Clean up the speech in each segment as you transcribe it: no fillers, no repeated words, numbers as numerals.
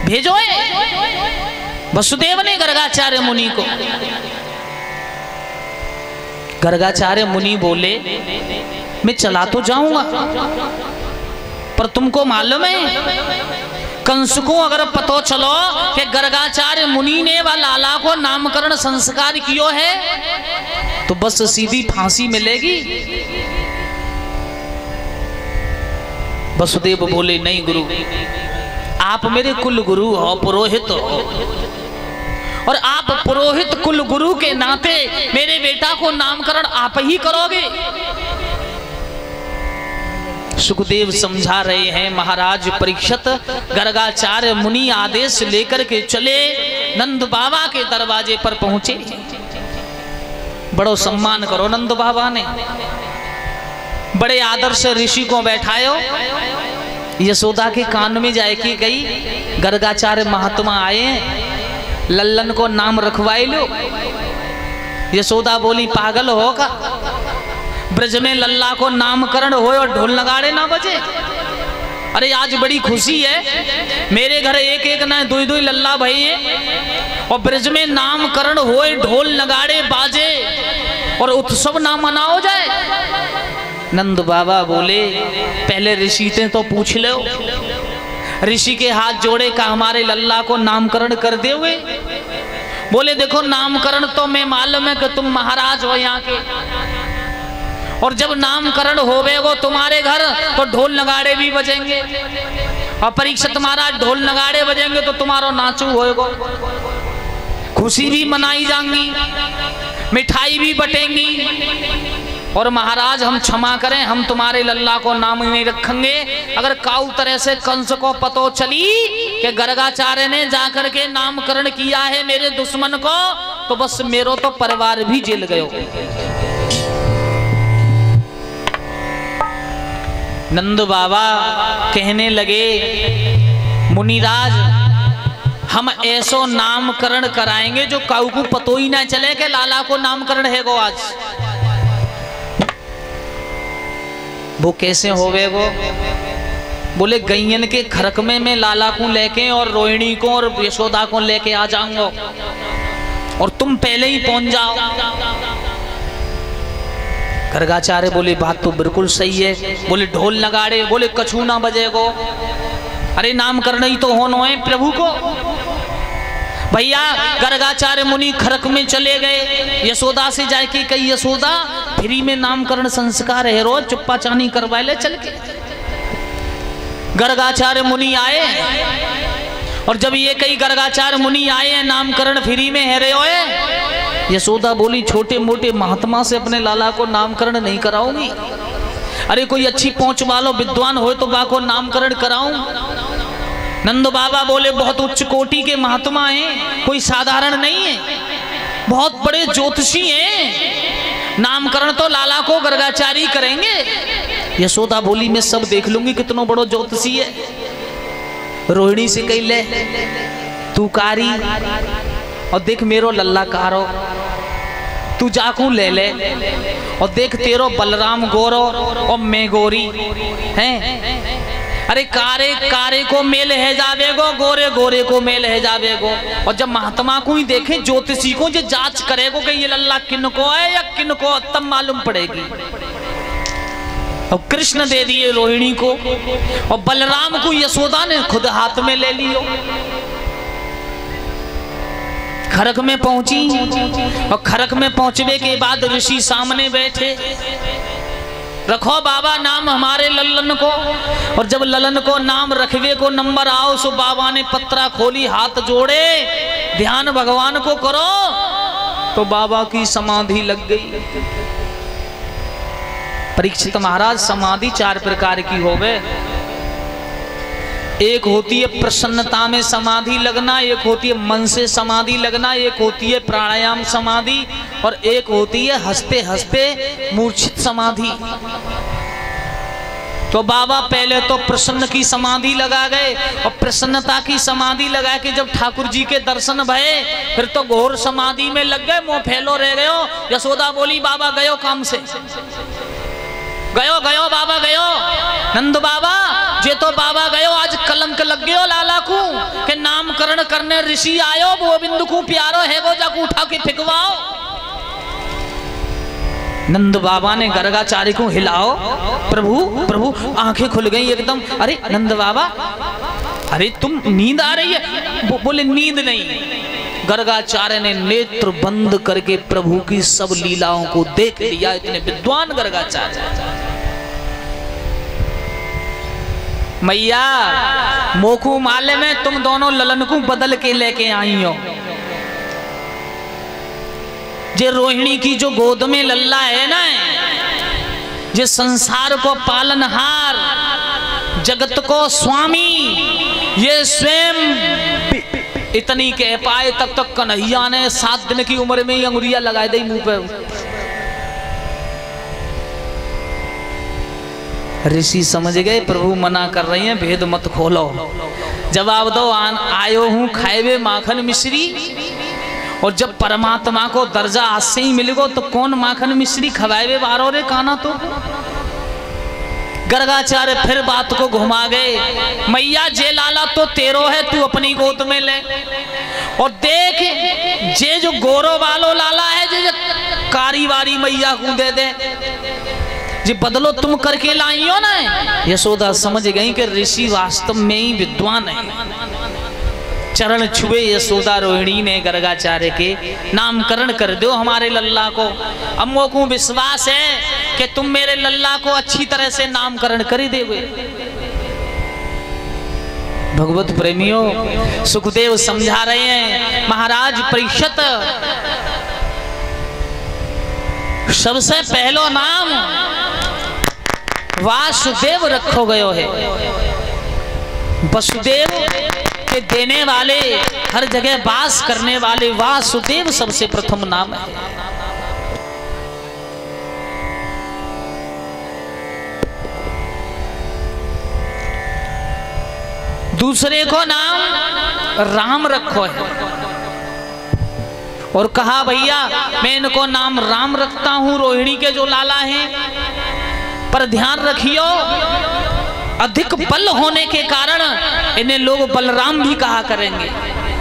भेजो वसुदेव ने गर्गाचार्य मुनि को। गर्गाचार्य मुनि बोले मैं चला तो जाऊंगा, पर तुमको मालूम है कंस को अगर पतो चलो कि गर्गाचार्य मुनि ने व लाला को नामकरण संस्कार कियो है तो बस सीधी फांसी मिलेगी। वसुदेव बोले नहीं गुरु, आप मेरे कुल गुरु हो, पुरोहित हो, और आप पुरोहित कुल गुरु के नाते मेरे बेटा को नामकरण आप ही करोगे। सुखदेव समझा रहे हैं महाराज परीक्षित, गर्गाचार्य मुनि आदेश लेकर के चले, नंद बाबा के दरवाजे पर पहुंचे। बड़ो सम्मान करो नंद बाबा ने, बड़े आदर से ऋषि को बैठायो। यशोदा के कान में जाके गई, गर्गाचार्य महात्मा आए, लल्लन को नाम रखवाए लो। यशोदा बोली पागल हो का, ब्रज में लल्ला को नामकरण हो और ढोल नगाड़े ना बजे। अरे आज बड़ी खुशी है, मेरे घर एक एक ना दुई दुई लल्ला भाई है और ब्रज में नामकरण होए, ढोल नगाड़े बाजे और उत्सव ना मनाओ जाए। नंद बाबा बोले पहले ऋषि से तो पूछ लो। ऋषि के हाथ जोड़े का हमारे लल्ला को नामकरण कर दे हुए। बोले देखो नामकरण तो मैं मालूम है कि तुम महाराज हो यहाँ के, और जब नामकरण होवेगो तुम्हारे घर तो ढोल नगाड़े भी बजेंगे, और परीक्षित महाराज ढोल नगाड़े बजेंगे तो तुम्हारो नाचू होएगो, खुशी भी मनाई जाएंगी, मिठाई भी बटेंगी। और महाराज हम क्षमा करें, हम तुम्हारे लल्ला को नाम नहीं रखेंगे। अगर काऊ तरह से कंस को पतो चली कि गर्गाचार्य ने जाकर के नामकरण किया है मेरे दुश्मन को, तो बस मेरो तो परिवार भी जेल गयो। नंद बाबा कहने लगे मुनिराज हम ऐसो नामकरण कराएंगे जो काऊ को पतो ही ना चले कि लाला को नामकरण है गो आज। वो कैसे होवे वो? बोले गैयन के खरक में मैं लाला को लेके और रोहिणी को और यशोदा को लेके आ जाऊंगा और तुम पहले ही पहुंच जाओ। गर्गाचार्य बोले बात तो बिल्कुल सही है। बोले ढोल नगाड़े, बोले कछू ना बजेगो। अरे नामकरण ही तो होना है प्रभु को। भैया गर्गाचार्य मुनि खरक में चले गए, यशोदा से जाके कही यशोदा फ्री में नामकरण संस्कार है, रोज चुप्पा चानी करवा ले चल के। गर्गाचार्य मुनि आए, और जब ये कई गर्गाचार्य मुनि आए हैं नामकरण फ्री में है रे ओए। यशोदा बोली छोटे मोटे महात्मा से अपने लाला को नामकरण नहीं कराऊंगी। अरे कोई अच्छी पहुंच वालो विद्वान हो तो बा को नामकरण कराऊं। नंद बाबा बोले बहुत उच्च कोटि के महात्मा हैं, कोई साधारण नहीं है, बहुत बड़े ज्योतिषी हैं, नामकरण तो लाला को गर्गाचारी करेंगे। यशोदा बोली मैं सब देख लूंगी कितनो बड़ो ज्योतिषी है। रोहिणी से कही ले तू कारी और देख मेरो लल्ला कारो, तू जाकू ले ले और देख तेरो बलराम गोरो और मैं गोरी हैं। अरे कारे कारे को मेल है जावेगो, गोरे गोरे को मेल है जावेगो। और जब महात्मा को ही देखे ज्योतिषी को जो जांच करेगो कि ये लल्ला किन को है या किन को, तब मालूम पड़ेगी। और कृष्ण दे दिए रोहिणी को और बलराम को यशोदा ने खुद हाथ में ले लियो। खरक में पहुंची और खरक में पहुंचने के बाद ऋषि सामने बैठे। रखो बाबा नाम हमारे लल्लन को। और जब ललन को नाम रखवे को नंबर आओ सो बाबा ने पत्रा खोली, हाथ जोड़े, ध्यान भगवान को करो, तो बाबा की समाधि लग गई। परीक्षित महाराज समाधि 4 प्रकार की होवे। एक होती है प्रसन्नता में समाधि लगना, एक होती है मन से समाधि लगना, एक होती है प्राणायाम समाधि, और एक होती है हंसते हंसते मूर्छित समाधि। तो बाबा पहले तो प्रसन्न की समाधि लगा गए और प्रसन्नता की समाधि लगा के जब ठाकुर जी के दर्शन भये फिर तो घोर समाधि में लग गए, मुंह फैलो रह गयो। यशोदा बोली बाबा गयो काम से, गयो गयो बाबा गयो। नंद बाबा जे तो बाबा गयो, आज कलंक लग गयो लाला को के नाम नामकरण करने ऋषि आयो, गोविंद को प्यारो है वो जाको उठा के फेंकवाओ। नंद बाबा ने गर्गाचार्य को हिलाओ, प्रभु प्रभु आंखें खुल गई एकदम। अरे नंद बाबा, अरे तुम नींद आ रही है? बोले नींद नहीं। गर्गाचार्य ने नेत्र बंद करके प्रभु की सब लीलाओं को देख लिया। इतने विद्वान गर्गाचार्य। मैया मोकू माले में तुम दोनों ललन को बदल के लेके आई हो। जे रोहिणी की जो गोद में लल्ला है ना, जे संसार को पालनहार, जगत को स्वामी, ये स्वयं इतनी कह पाए तब तक कन्हैया ने 7 दिन की उम्र में ही अंगुरिया लगाई दी मुंह पे। ऋषि समझ गए प्रभु मना कर रहे हैं, भेद मत खोलो। जवाब दो, आयो हूं खाएवे माखन मिश्री। और जब परमात्मा को दर्जा आज से ही मिलेगो तो कौन माखन मिश्री खवाएवे बारो रे काना। तो गर्गाचार्य फिर बात को घुमा गए। मैया जे लाला तो तेरो है, तू अपनी गोद में ले। और देख जे जो गोरो वालो लाला है, जे कारी वारी मैया को दे दे। जे बदलो तुम करके लाई हो ना। यशोदा समझ गई कि ऋषि वास्तव में ही विद्वान है। चरण छुए यशोदा रोहिणी ने गर्गाचार्य के, नामकरण कर दो हमारे लल्ला को। अम्मो को विश्वास है कि तुम मेरे लल्ला को अच्छी तरह से नामकरण कर ही देवे। भगवत प्रेमियों, सुखदेव समझा रहे हैं, महाराज परीक्षित सबसे पहलो नाम वासुदेव रखो गयो है। वसुदेव के देने वाले, हर जगह वास करने वाले वासुदेव सबसे प्रथम नाम है। दूसरे को नाम राम रखो है। और कहा भैया मैं इनको नाम राम रखता हूं, रोहिणी के जो लाला हैं, पर ध्यान रखियो अधिक बल होने के कारण इन्हें लोग बलराम भी कहा करेंगे।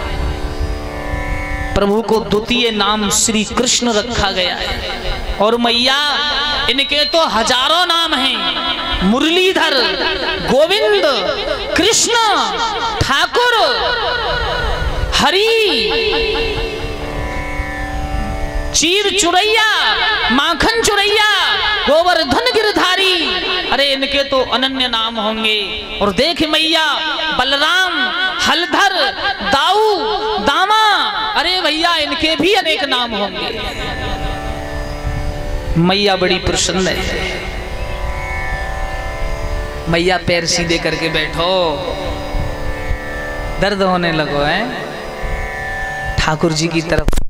प्रभु को द्वितीय नाम श्री कृष्ण रखा गया है। और मैया इनके तो हजारों नाम हैं, मुरलीधर, गोविंद, कृष्ण, ठाकुर, हरि, चीर चुरैया, माखन चुरैया, गोवर्धन गिरधारी। अरे इनके तो अनन्य नाम होंगे। और देख मैया बलराम, हलधर, दाऊ, दामा, अरे भैया इनके भी अनेक नाम होंगे। मैया बड़ी प्रसन्न है। मैया पैर सीधे करके बैठो, दर्द होने लगो है। ठाकुर जी की तरफ